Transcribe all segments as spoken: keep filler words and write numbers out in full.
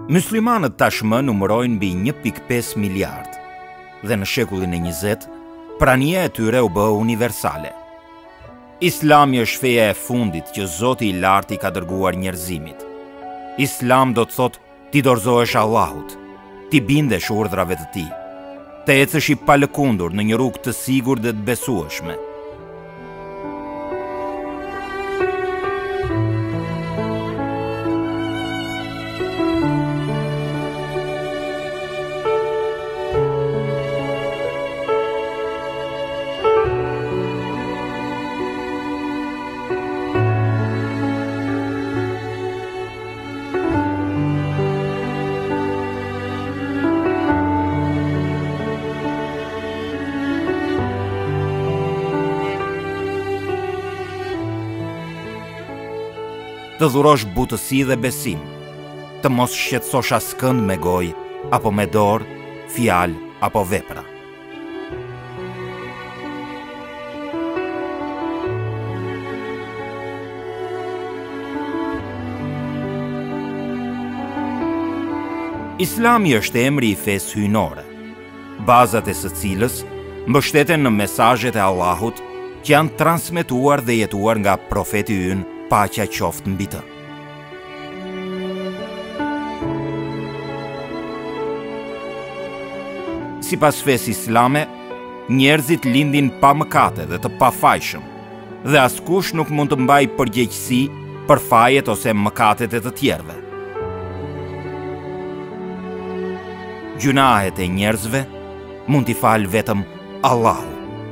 Myslimanët tashmë numërojnë mbi një pikë pesë miliard dhe në shekullin e njëzet, prania e tyre u bë universale. Islami është feja e fundit që Zoti i Lartë i ka dërguar njerëzimit. Islam do të thotë ti dorëzohesh Allahut, ti bindesh urdhrave të tij, të ecësh i palëkundur në një rrugë të sigurt dhe të besueshme. Të dhurosh butësi dhe besim, të mos shqetësosh askënd me gojë, apo me dorë, fjalë apo vepra. Islami është emri i fesë hyjnore, bazat e së cilës mbështeten në mesazhet e Allahut që janë transmetuar dhe jetuar nga profeti ynë, paqja qoftë mbi të. Sipas fesë islame, njerëzit lindin pa mëkate dhe të pafajshëm, dhe askush nuk mund të mbajë përgjegjësi për fajet ose mëkatet e të tjerëve. Gjunahet e njerëzve mund t'i falë vetëm Allahu.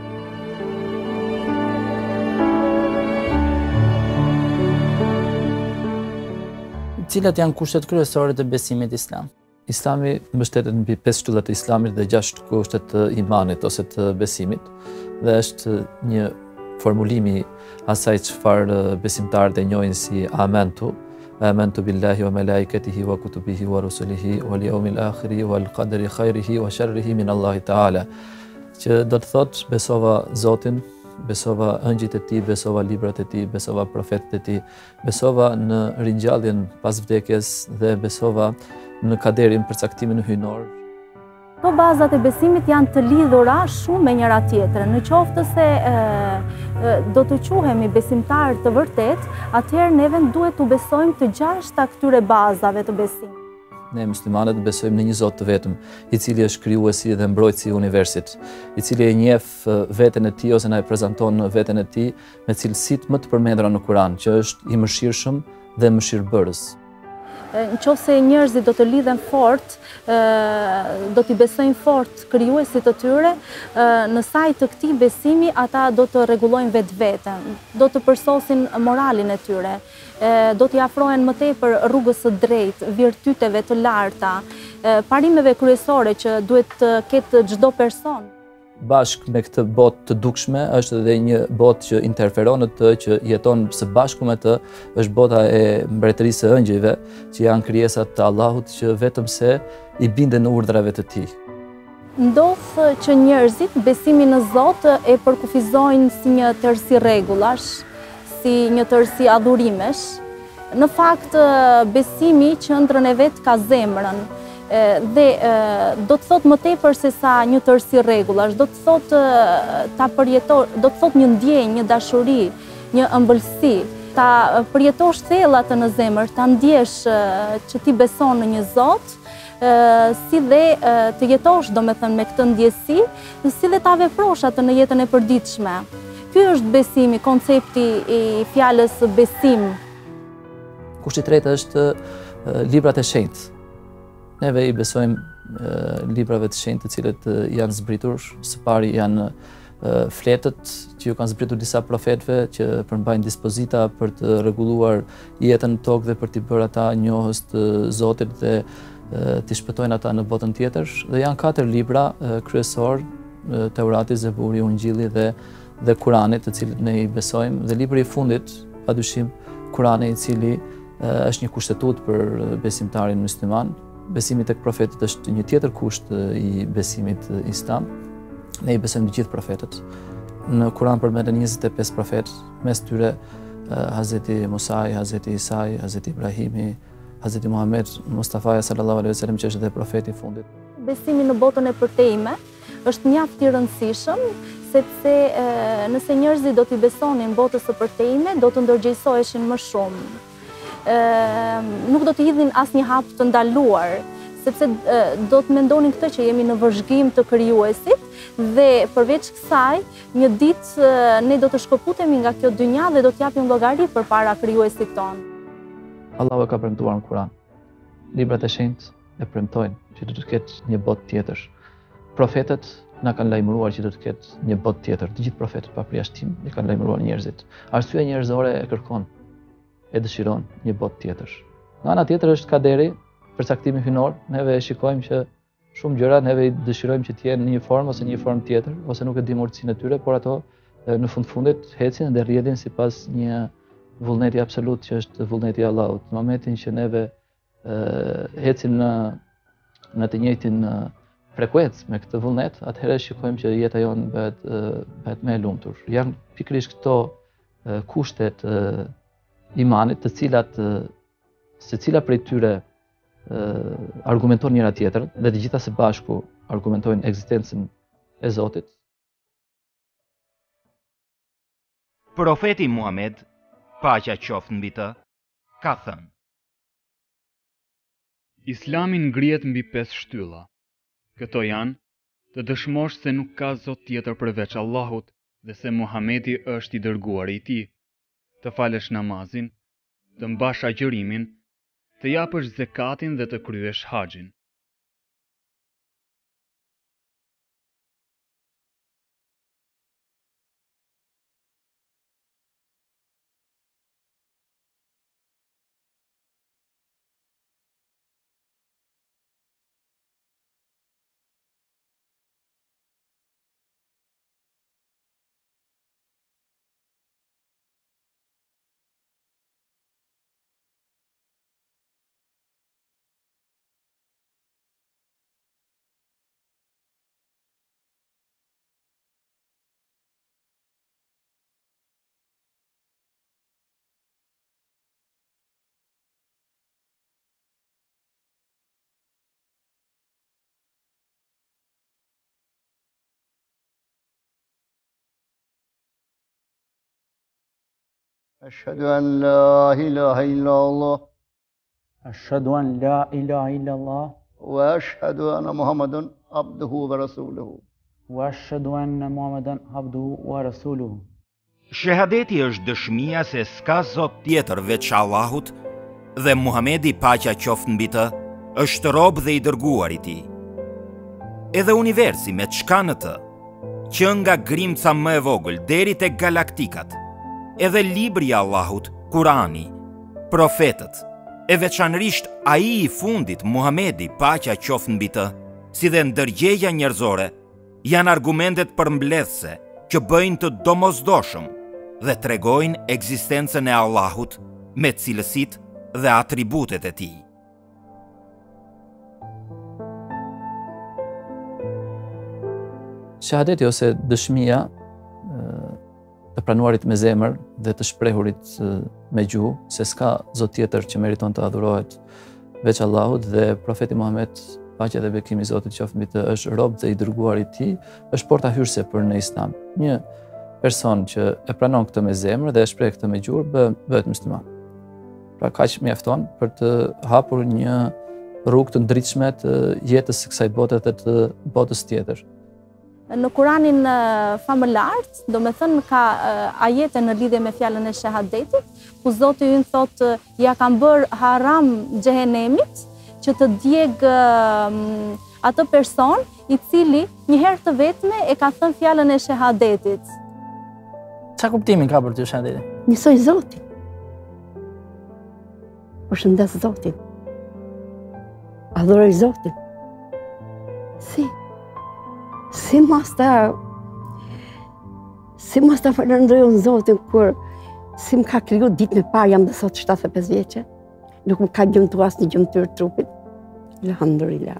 Cilat janë kushtet kryesore të besimit islam? Islami mbështetet mbi pesë shtyllat e islamit dhe gjashtë kushtet të imanit ose të besimit, dhe është një formulimi asaj çfarë besimtarët e njohin si amentu, amentu billahi wa malaikatihi wa kutubihi wa rusulihi wal yawmil akhir wal qadri khairihi wa sharrihi min Allahi Taala, që do të thotë besova Zotin, besova ëngjit e tij, besova librat e tij, besova profetët e tij, besova në ringjalljen pas vdekjes dhe besova në kaderin, përcaktimin hyjnor. Këto bazat e besimit janë të lidhura shumë me njëra tjetrën. Në qoftë se e, e, do të quhemi besimtarë të vërtet, atëherë neve duhet të besojmë të gjashta këtyre bazave të besimit. Ne muslimanët besojmë në një Zot të vetëm, i cili është krijuesi dhe mbrojtësi i universit, i cili e njeh veten e tij ose na e prezanton veten e tij me cilësitë më të përmendura në Kur'an, që është i mëshirshëm dhe mëshirbërës. Në qoftë se njerëzit do të lidhen fort, do t'i besojnë fort krijuesit të tyre, në saj të këtij besimi ata do të rregullojnë vetveten, do të përsosin moralin e tyre, do t'i afrohen më tepër rrugës së drejtë, virtyteve të larta, parimeve kryesore që duhet të ketë çdo person. Bashkë me këtë botë të dukshme është edhe një botë që interferon në të, që jeton së bashku me të, është bota e mbretërisë së ëngjëjve, që janë krijesat të Allahut që vetëm se i binden në urdhrave të tij. Ndodh që njerëzit besimin në Zot e përkufizojnë si një tërësi rregullash, si një tërësi adhurimesh. Në fakt, besimi qendrën e vet ka zemrën, dhe do të thot më tepër se sa një tërësi rregullash, do të thot ta përjetosh, do të thot një ndjenjë, një dashuri, një ëmbëlsi, ta përjetosh thellat në zemër, ta ndjesh që ti beson në një Zot, si dhe të jetosh domethënë me këtë ndjesi, si dhe ta veprosh atë në jetën e përditshme. Ky është besimi, koncepti i fjalës besim. Kushti i tretë është librat e shenjtë. Neve i besojmë librave të shenjtë të cilët janë zbritur. Së pari janë fletët që ju kanë zbritur disa profetëve që përmbajnë dispozita për të rregulluar jetën në tokë dhe për t'i bërë ata njohës të Zotit dhe t'i shpëtojnë ata në botën tjetër. Dhe janë katër libra kryesor, Teurati, Zeburi, Ungjilli dhe dhe Kurani, të cilët ne i besojmë, dhe libri i fundit, padyshim, Kurani, i cili është një kushtetut për besimtarin musliman. Besimi tek profetët është një tjetër kusht i besimit islam. Ne i besojmë të gjithë profetët. Në Kur'an përmenden njëzet e pesë profetë, mes tyre Hazreti Musai, Hazreti Isai, Hazreti Ibrahimi, Hazreti Muhammed Mustafa sallallahu alaihi wasallam që është dhe profeti i fundit. Besimi në botën e përtejme është mjaft i rëndësishëm, sepse e, nëse njerëzit do t'i besonin botës së përtejme, do të ndërgjegjësoheshin më shumë. E, nuk do të hidhin asnjë hap të ndaluar, sepse e, do të mendonin këtë që jemi në vëzhgim të krijuesit dhe përveç kësaj, një ditë ne do të shkëputemi nga kjo dynja dhe do t'japim llogari përpara krijuesit ton. Allahu e ka premtuar në Kur'an. Librat e shenjtë e premtojnë që do të ketë një botë tjetër. Profetët na kanë lajmëruar që do të ketë një botë tjetër. Të gjithë profetët pa përjashtim i kanë lajmëruar njerëzit. Arsyeja njerëzore e kërkon, e dëshiron një botë tjetër. Nga ana tjetër është kaderi, përcaktimi hynor. Neve e shikojmë që shumë gjëra neve i dëshirojmë që të jenë në një formë ose një formë tjetër, ose nuk e dim urtësinë e tyre, por ato në fund fundit hecin dhe rrjedhin sipas një vullneti absolut që është vullneti i Allahut. Në momentin që neve uh, hecim në në të njëjtin uh, frekuencë me këtë vullnet, atëherë shikojmë që jeta jonë bëhet uh, bëhet më e lumtur. Janë pikërisht këto uh, kushtet uh, imanit, të cilat uh, secila prej tyre uh, argumenton njëra tjetrën dhe të gjitha së bashku argumentojnë ekzistencën e Zotit. Profeti Muhammed, paqja qoftë mbi të, ka thënë: Islami ngrihet mbi pesë shtylla. Këto janë: të dëshmosh se nuk ka Zot tjetër përveç Allahut dhe se Muhamedi është i dërguari i Tij, të falësh namazin, të mbash agjërimin, të japësh zekatin dhe të kryesh haxhin. أشهد أن لا إله إلا الله أشهد أن لا إله إلا الله وأشهد أن محمدا عبده ورسوله وأشهد أن محمدا عبده ورسوله. Shahadeti është dëshmia se s'ka Zot tjetër veç Allahut dhe Muhamedi, paqja qoftë mbi të, është rob dhe i dërguar i Tij. Edhe universi me çka në të, që nga grimca më e vogël deri tek galaktikat, edhe libri i Allahut, Kurani, profetët, e veçanërisht ai i fundit, Muhamedi, paqja qoftë mbi të, si dhe ndërgjegja njerëzore, janë argumentet përmbledhse që bëjnë të domosdoshëm dhe tregojnë ekzistencën e Allahut me cilësitë dhe atributet e Tij. Shahadeti ose dëshmia të pranuarit me zemër dhe të shprehurit me gjuhë se s'ka Zot tjetër që meriton të adhurohet veç Allahut dhe profeti Muhammed, paqja dhe bekimi i Zotit qoftë mbi të, është rob dhe i dërguar i Tij, është porta hyrëse për në Islam. Një person që e pranon këtë me zemër dhe e shpreh këtë me gjuhë bëhet musliman. Pra kaq mjafton për të hapur një rrugë të ndritshme të jetës së kësaj bote dhe të botës tjetër. Në Kuranin famëlart, do me thënë ka ajete në lidhje me fjalën e shahadetit, ku Zoti ynë thotë ja kanë bërë haram xhehenemit që të djeg atë person i cili një herë të vetme e ka thënë fjalën e shahadetit. Çfarë kuptimi ka për ty shahadeti? Njësoj Zotin. Përshëndes Zotin. Adhuroj Zotin. Si? Si mas ta, si mas ta falënderoj Zotin kur si më ka kriju ditë me parë, jam dhe sot shtatëdhjetë e pesë vjeçe, nuk më ka gjëmtu asnjë gjëmtyr trupit. Elhamdulillah.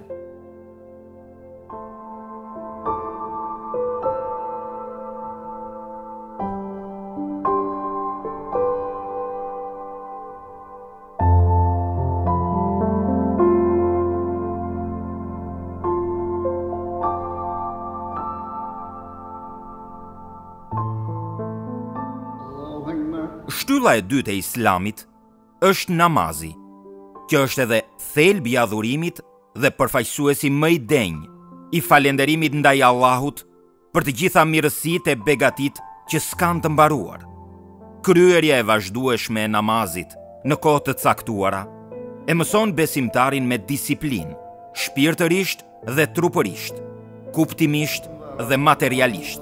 Shtylla e dytë e Islamit është namazi, që është edhe thelbi i adhurimit dhe përfaqësuesi më i denjë i falënderimit ndaj Allahut për të gjitha mirësitë e begatit që s'kan të mbaruar. Kryerja e vazhdueshme e namazit në kohë të caktuara e mëson besimtarin me disiplinë, shpirtërisht dhe trupërisht, kuptimisht dhe materialisht.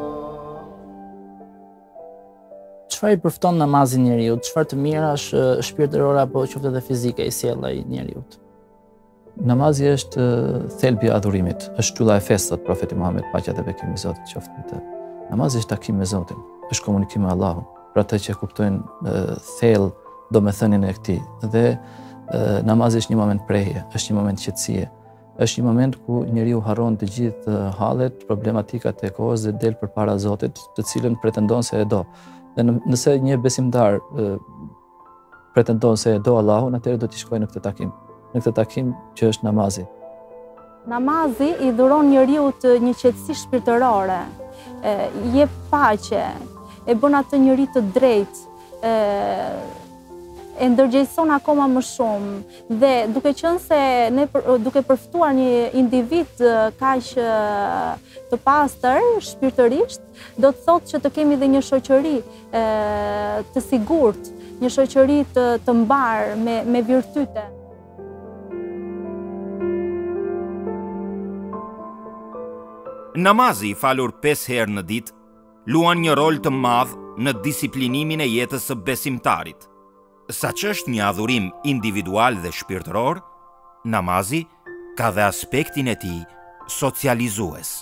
Çfarë i përfton namazin njeriu? Çfarë të mirash shpirtërore apo qoftë edhe fizike i sjell ai njeriu? Namazi është thelbi i adhurimit, është shtylla e festë, thot profeti Muhammed, paqja dhe bekimi i Zotit qoftë me të. Namazi është takim me Zotin, është komunikim me Allahun, për ata që kuptojnë thellë domethënien e këtij. Dhe namazi është një moment preje, është një moment qetësie, është një moment ku njeriu harron të gjithë hallet, problematikat e kohës dhe del përpara Zotit, të cilën pretendon se e do. Dhe nëse një besimtar pretendon se e do Allahun, atëherë do t'i shkojë në këtë takim, në këtë takim që është namazi. Namazi i dhuron njeriut një qetësi shpirtërore, i jep paqe, e bën atë njeri të drejtë, e ndërgjegjëson akoma më shumë dhe duke qenë se ne duke përftuar një individ kaq të pastër shpirtërisht, do të thotë që të kemi dhe një shoqëri të sigurt, një shoqëri të, të mbar me, me virtyte. Namazi i falur pesë herë në ditë luan një rol të madh në disiplinimin e jetës së besimtarit. Sa që është një adhurim individual dhe shpirtëror, namazi ka dhe aspektin e tij socializues.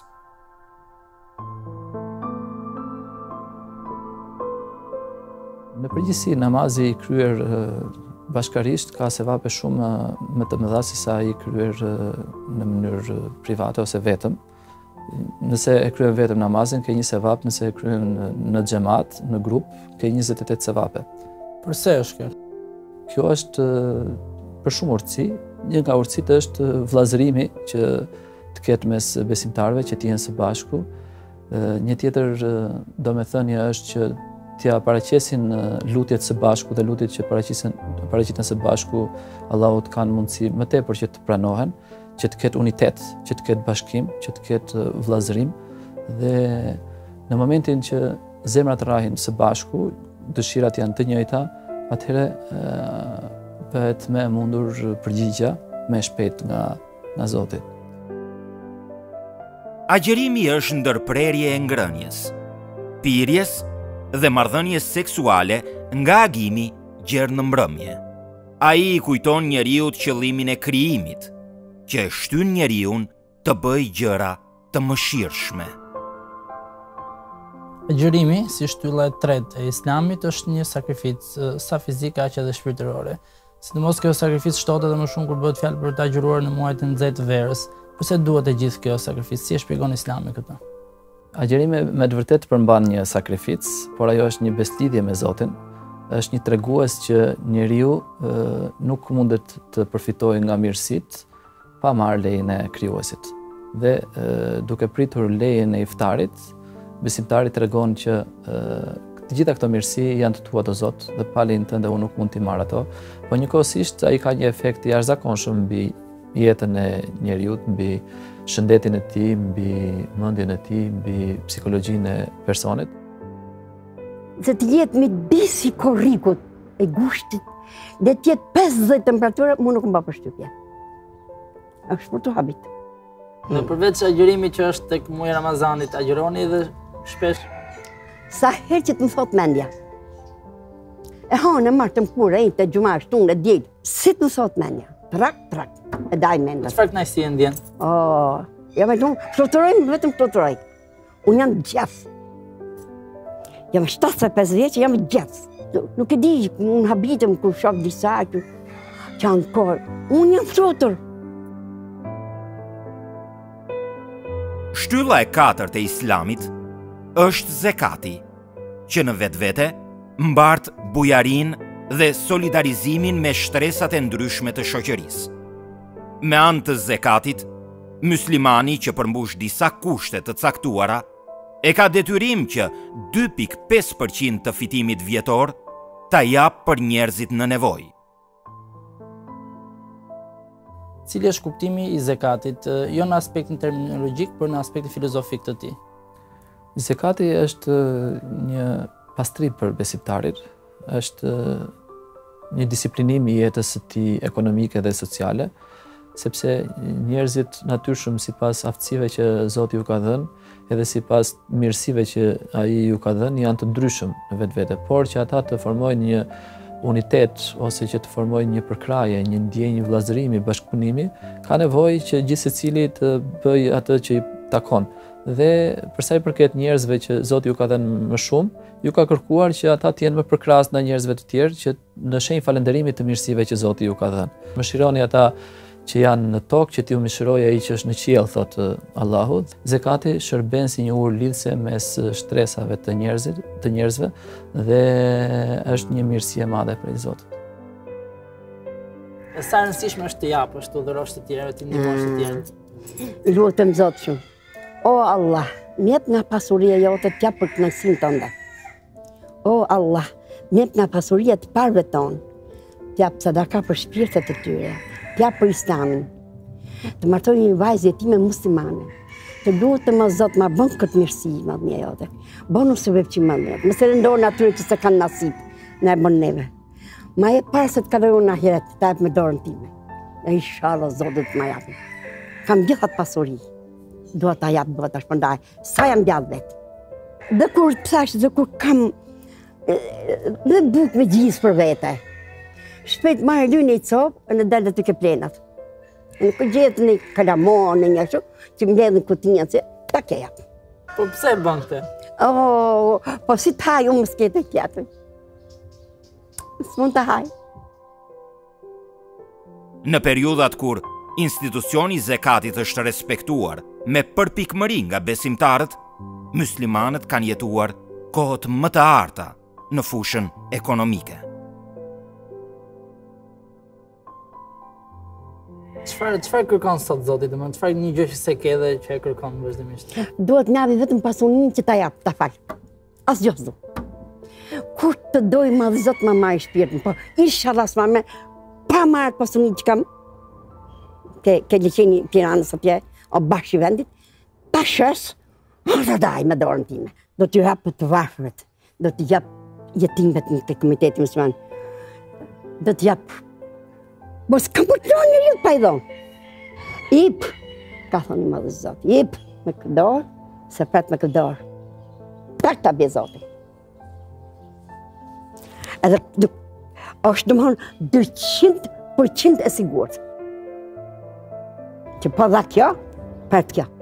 Në përgjithësi, namazi i kryer bashkarisht ka sevape shumë më të mëdha se sa i kryer në mënyrë private ose vetëm. Nëse e kryen vetëm namazin, ke një sevap, nëse e kryen në xhamat, në grup, ke njëzet e tetë sevape. Përse është kjo? Kjo është për shumë urtësi. Një nga urtësitë është vllazërimi që të ketë mes besimtarëve, që të jenë së bashku. Një tjetër domethënia është që t'ia paraqesin lutjet së bashku dhe lutjet që paraqiten paraqiten së bashku, Allahut kanë mundësi më tepër që të pranohen, që të ketë unitet, që të ketë bashkim, që të ketë vllazërim dhe në momentin që zemrat rrahin së bashku, dëshirat janë të njëjta, atëherë bëhet më e mundur përgjigja më shpejt nga nga Zoti. Agjerimi është ndërprerje e ngrënjes, pirjes dhe marrëdhënies seksuale nga agimi gjerë në mbrëmje. Ai i kujton njeriut qëllimin e krijimit, që e shtyn njeriun të bëjë gjëra të mëshirshme. Agjërimi, si shtylla e tretë e Islamit, është një sakrificë sa fizike aq edhe shpirtërore. Sidomos kjo sakrificë shtohet edhe më shumë kur bëhet fjalë për të agjëruar në muajt e nxehtë të verës. Pse duhet e gjithë kjo sakrificë? Si e shpjegon Islami këtë? Agjërimi me të vërtetë përmban një sakrificë, por ajo është një beslidhje me Zotin. Është një tregues që njeriu nuk mundet të përfitojë nga mirësitë pa marrë lejen e krijuesit. Dhe duke pritur lejen e iftarit, besimtari tregon që të gjitha këto mirësi janë të tua o Zot dhe pa lejen tënde unë nuk mund t'i marr ato, por njëkohësisht ai ka një efekt i jashtëzakonshëm mbi jetën e njeriu, mbi shëndetin e tij, mbi mendjen e tij, mbi psikologjinë e personit. Se të jetë midis i korrikut e gushtit dhe të jetë pesëdhjetë temperaturë, mu nuk mba përshtypje. Është për të habit. Dhe përveç agjërimit që është tek muaji Ramazanit, agjëroni edhe shpesh? Sa herë që të më thot mendja. E hanë e martë të më kurë, e të gjuma, shtunë, e djejtë. Si të më thot mendja. Trak, trak. E daj mendja. Çfarë kënaqësi e ndjen? Oh, jam e tonë, fluturojmë, vetëm fluturoj. Unë jam gjatë. Jam shtatëdhjetë e pesë vjeçë, jam gjatë. Nuk e di, unë habitëm kur shoh disa që janë korë. Unë jam flutur. Shtylla e katërt e Islamit është zekati, që në vetvete mbart bujarin dhe solidarizimin me shtresat e ndryshme të shoqërisë. Me anë të zekatit, muslimani që përmbush disa kushte të caktuara, e ka detyrim që dy pikë pesë përqind të fitimit vjetor ta jap për njerëzit në nevojë. Cili është kuptimi i zekatit, jo në aspektin terminologjik, por në aspektin filozofik të tij? Zekati është një pastrim për besimtarin, është një disiplinim i jetës së tij ekonomike dhe sociale, sepse njerëzit natyrshëm sipas aftësive që Zoti ju ka dhënë, edhe sipas mirësive që ai ju ka dhënë, janë të ndryshëm në vetvete, por që ata të formojnë një unitet ose që të formojnë një përkraje, një ndjenjë vëllazërimi, bashkëpunimi, ka nevojë që gjithë secili të bëjë atë që i takon. Dhe për sa i përket njerëzve që Zoti ju ka dhënë më shumë, ju ka kërkuar që ata të jenë më përkrahas ndaj njerëzve të tjerë që në shenjë falënderimi të mirësive që Zoti ju ka dhënë. Mëshironi ata që janë në tokë, që t'ju mëshirojë ai që është në qiell, thotë Allahu. Zekati shërben si një urë lidhëse mes shtresave të njerëzit, të njerëzve dhe është një mirësi e madhe prej Zotit. E sa e rëndësishme është të japësh, të udhërosh të tjerët, të ndihmosh të tjerët. Lutem Zot shumë. O Allah, mjep nga pasuria jote t'jap për kënaqësinë tënde. O Allah, mjep nga pasuria të parëve tonë, t'jap sadaka për shpirtet e tyre. T'jap për Islamin, të martoj një vajzë jetime muslimane, të lutem o Zot ma bën këtë mirësi madhnia jote, bënu se vepë që mëndre, mëse rëndonë atyre që se kanë nasip, në e bën neve. Ma e parë se të kalojnë në ahiret, ta e me dorën time, e inshallah Zotit ma japin. Kam gjithat pasuri, duhet ta japë, duhet ta shpëndaj, sa jam gjallë vetë. Dhe kur të pësash, dhe kur kam dhe buk me gjithë për vete, shpejt marrë lynë i copë në dalë të ke plenat. Në këtë gjithë një kalamon, në një shumë, që më ledhën kutinja, që ta ke japë. Po pse bën këtë? O, po si të haj, unë më s'kete tjetër. S'mund të haj. Në periudhat kur institucioni zekatit është respektuar me përpikmëri nga besimtarët, muslimanët kanë jetuar kohët më të arta në fushën ekonomike. Çfarë çfarë kërkon sot Zoti, domethënë çfarë një gjë që se ke dhe që e kërkon vazhdimisht? Duhet ngavi vetëm pasuninë që ta jap, ta fal. Asgjë s'do. Kur të doj madh Zot më marr shpirtin, po inshallah s'ma me pa marrë pasuninë që kam ke ke liçeni Tiranës atje, o bashkë i vendit, ta shes, ata daj me dorën time. Do t'ju jap të varfërit, do t'i jap jetimëve në komunitetin musliman. Do t'i jap Po s'kam për të një rrëtë pa i dhonë. Ip, ka thonë një madhë Zotë, ip me këdorë, se pret me këdorë. Tak ta bje Zotë. Edhe është dëmonë dyqind përqind e sigurët. Që po dha kjo, pret kjo.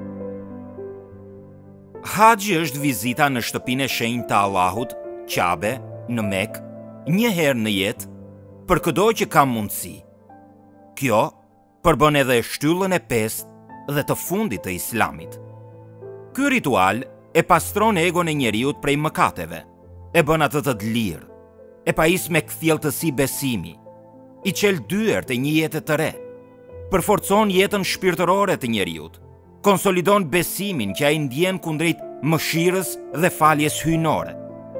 Haxhi është vizita në shtëpinë e shenjtë të Allahut, Qabe, në Mekë, një herë në jetë, për këdo që kam mundësi. Kjo përbën edhe shtyllën e pestë dhe të fundit të Islamit. Ky ritual e pastron egon e njeriut prej mëkateve, e bën atë të lirë, e pajis me kthjelltësi besimi, i qel dyert e një jete të re, përforcon jetën shpirtërore të njeriut, konsolidon besimin që ai ndjen kundrejt mëshirës dhe faljes hyjnore.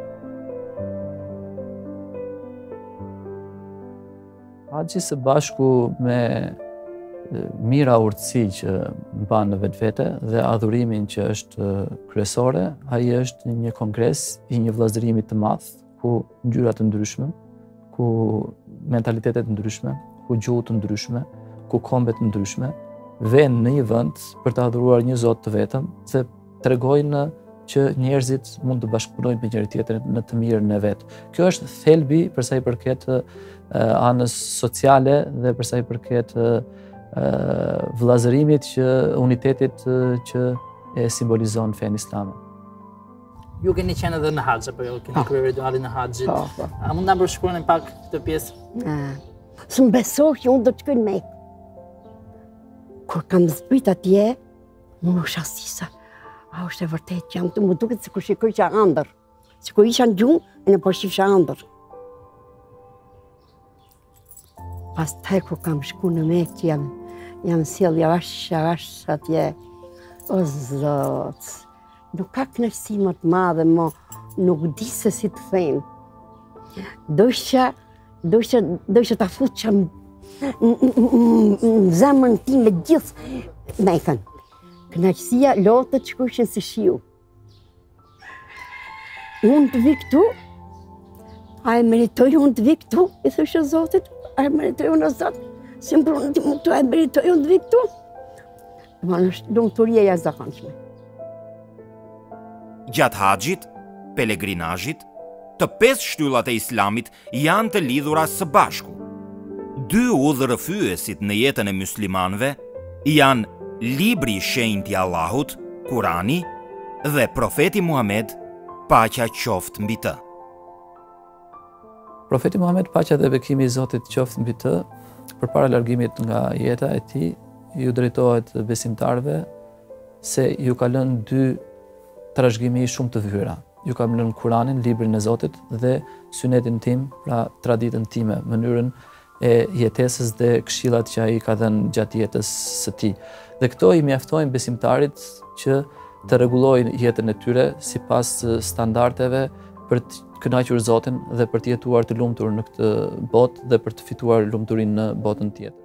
Haxhi së bashku me mira urtësi që mban në vetvete dhe adhurimin që është kryesore, ai është një kongres i një vëllazërimi të madh, ku ngjyra të ndryshme, ku mentalitetet të ndryshme, ku gjuhë të ndryshme, ku kombe të ndryshme vjen në një vend për të adhuruar një Zot të vetëm, se tregojnë që njerëzit mund të bashkëpunojnë me njëri tjetrin në të mirën e vet. Kjo është thelbi për sa i përket anës sociale dhe për sa i përket vëllazërimit, që unitetit që e simbolizon fenë islame. Ju keni qenë edhe në haxh apo jo? Keni kryer ritualin e haxhit? A mund ta përshkruani pak këtë pjesë? S'm besoj që unë do të shkoj në Mekë. Kur kam zbrit atje, unë u shasisa. A është e vërtet që jam të më duket sikur shikoj që ëndër. Sikur isha në gjumë e në po shifsha ëndër. Pastaj kur kam shku në Mekë që jam jam sjell javash javash atje. O Zot, nuk ka kënaqësi më të madhe, mo nuk di se si të them. Dojsha, dojsha, dojsha ta futësha në zemrën tim me gjithë me thënë. Kënaqësia lotët që kushin si shiu. Unë të vi këtu, a e meritoj unë të vi këtu, i thëshë Zotit, a e meritoj unë o Zot, si më prunë të më këtu, a e meritoj unë të vi këtu. Ma në lumëturia ja zakonshme. Gjatë haxhit, pelegrinazhit, të pesë shtyllat e Islamit janë të lidhura së bashku. Dy udhërëfyesit në jetën e muslimanëve janë libri i shenjtë i Allahut, Kurani, dhe profeti Muhammed, paqja qoftë mbi të. Profeti Muhammed, paqja dhe bekimi i Zotit qoftë mbi të, përpara largimit nga jeta e tij, ju drejtohet besimtarëve se ju ka lënë dy trashëgimi shumë të vyra. Ju kam lënë Kuranin, librin e Zotit, dhe synetin tim, pra traditën time, mënyrën e jetesës dhe këshillat që ai ka dhënë gjatë jetës së tij. Dhe këto i mjaftojnë besimtarit që të rregullojnë jetën e tyre sipas standardeve për të kënaqur Zotin dhe për të jetuar të lumtur në këtë botë dhe për të fituar lumturinë në botën tjetër.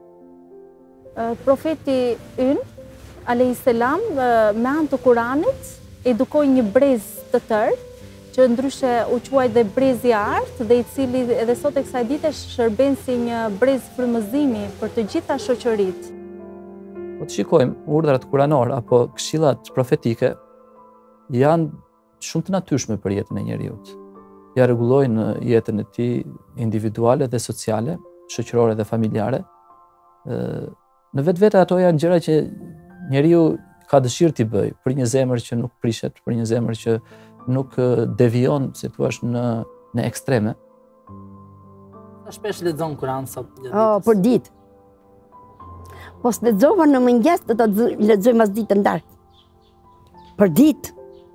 Profeti ynë, alayhis salam, me anë të Kuranit, edukoi një brez të tërë, që ndryshe u quaj dhe brezi i artë, dhe i cili edhe sot e kësaj dite shërben si një brez frymëzimi për të gjitha shoqëritë. Po të shikojmë urdhrat kuranor apo këshillat profetike janë shumë të natyrshme për jetën e njeriut. Ja rregullojnë jetën e tij individuale dhe sociale, shoqërore dhe familjare. Në vetvete ato janë gjëra që njeriu ka dëshirë t'i bëj, për një zemër që nuk prishet, për një zemër që nuk devion, si thua, në në ekstreme. Sa shpesh lexon Kur'an sot gjatë ditës? Oh, për ditë. Po s'lexova në mëngjes, do ta lexoj mas ditën darkë. Për ditë.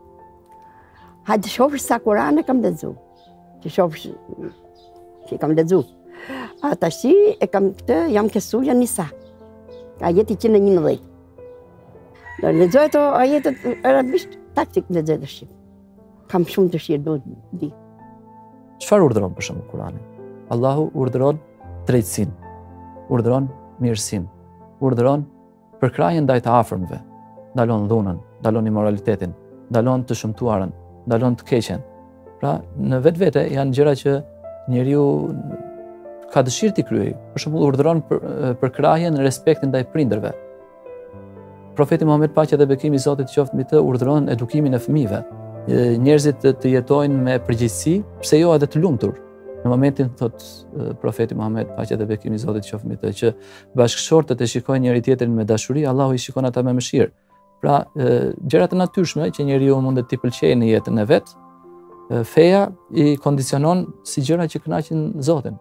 Hajde shofsh sa Kur'an e kam lexuar. Që shofsh që kam lexuar. A tashi e kam këtë, jam ke Sura Nisa. Ajeti një e njëmbëdhjetë. Do lexoj ato ajetet arabisht, taktik lexoj të shqip. Kam shumë dëshirë, do të di. Çfarë urdhëron për shembull Kurani? Allahu urdhëron drejtësinë, urdhëron mirësinë, urdhëron përkrahjen ndaj të afërmve, ndalon dhunën, ndalon immoralitetin, ndalon të shëmtuarën, ndalon të keqen. Pra, në vetvete janë gjëra që njeriu ka dëshirë t'i kryej. Për shembull, urdhëron për, përkrahjen në respektin ndaj prindërve. Profeti Muhammed, paqja dhe bekimi i Zotit qoftë mbi të, urdhëron edukimin e fëmijëve. Njerëzit të jetojnë me përgjegjësi, pse jo edhe të lumtur. Në momentin, thot profeti Muhammed, paqja dhe bekimi i Zotit qoftë mbi të, që bashkëshortët e shikojnë njëri tjetrin me dashuri, Allahu i shikon ata me mëshirë. Pra, gjërat e natyrshme që njeriu mund t'i pëlqejë në jetën e vet, feja i kondicionon si gjëra që kënaqin Zotin.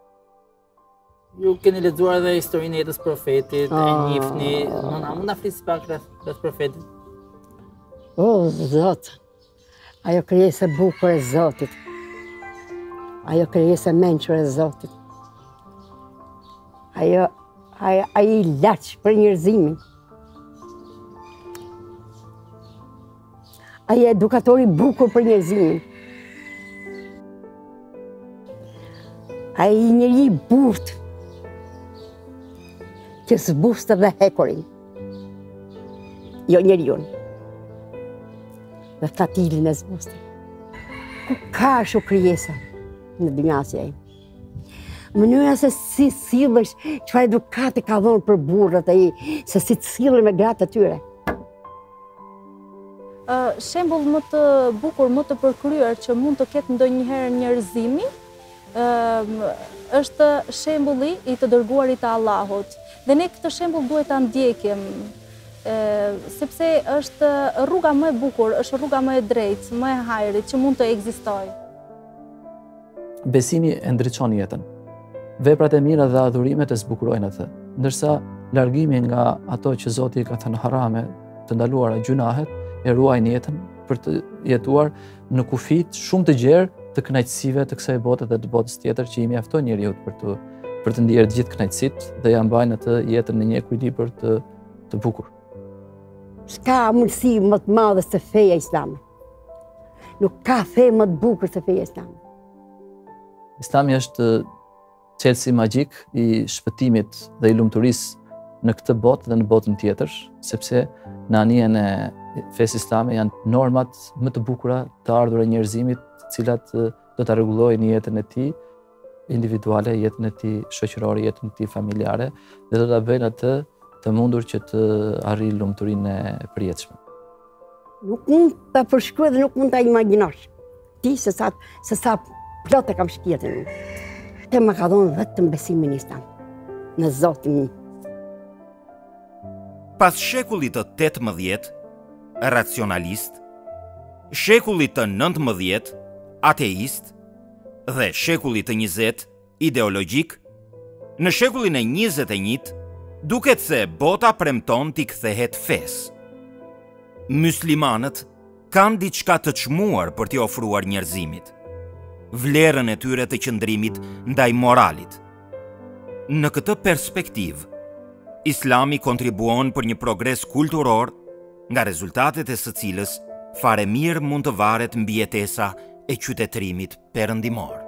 Ju keni lexuar edhe historinë e jetës profetit, e njihni, nëna, mund ta flisni pak rreth profetit? O, Zot, ajo krijesë e bukur e Zotit, ajo krijesë e mençur e Zotit, ajo, ajo, ajo i laç për njerëzimin, ajo edukatori bukur për njerëzimin, ajo njeri i burtë, që zbuste dhe hekurin, jo njeriun, dhe fatilin e zbuste. Ku ka shu krijesa në dynjasja e? Mënyra se si sillesh, çfarë edukate ka dhënë për burrat ai, se si të sillen me gratë të tyre. Uh, shembull më të bukur, më të përkryer që mund të ketë ndonjëherë njerëzimi, uh, është shembulli i të dërguarit të Allahut. Dhe ne këtë shembull duhet ta ndjekim, e, sepse është rruga më e bukur, është rruga më e drejtë, më e hajrit që mund të ekzistojë. Besimi e ndriçon jetën. Veprat e mira dhe adhurimet e zbukurojnë atë, ndërsa largimi nga ato që Zoti ka thënë harame, të ndaluara gjunahet, e ruajnë jetën për të jetuar në kufit shumë të gjerë të kënaqësive të kësaj bote dhe të botës tjetër që i mjafton njeriu për të për të ndier të gjithë kënaqësitë dhe ja mbajnë atë jetën në një ekuilibër të të bukur. S'ka mundësi më të madhe se feja islame. Nuk ka fe më të bukur se feja islame. Islami është çelësi magjik i shpëtimit dhe i lumturisë në këtë botë dhe në botën tjetër, sepse në anijen e fesë islame janë normat më të bukura të ardhur e njerëzimit, të cilat do ta rregullojnë jetën e tij individuale, jetën e tij shoqërore, jetën e tij familjare dhe do ta bëjnë atë të mundur që të arrijë lumturinë e përjetshme. Nuk mund ta përshkruaj dhe nuk mund ta imagjinosh. Ti se sa se sa plot e kam shpirtin unë. Te më ka dhënë vetëm besimin islam në Zotin. Pas shekullit të tetëmbëdhjetë, racionalist, shekullit të nëntëmbëdhjetë, ateist dhe shekullit të njëzet, ideologjik, në shekullin e njëzet e njëtë, duket se bota premton t'i kthehet fesë. Muslimanët kanë diçka të çmuar për t'i ofruar njerëzimit, vlerën e tyre të qëndrimit ndaj moralit. Në këtë perspektivë, Islami kontribuon për një progres kulturor, nga rezultatet e së cilës fare mirë mund të varet mbi jetesa e qytetërimit perëndimor.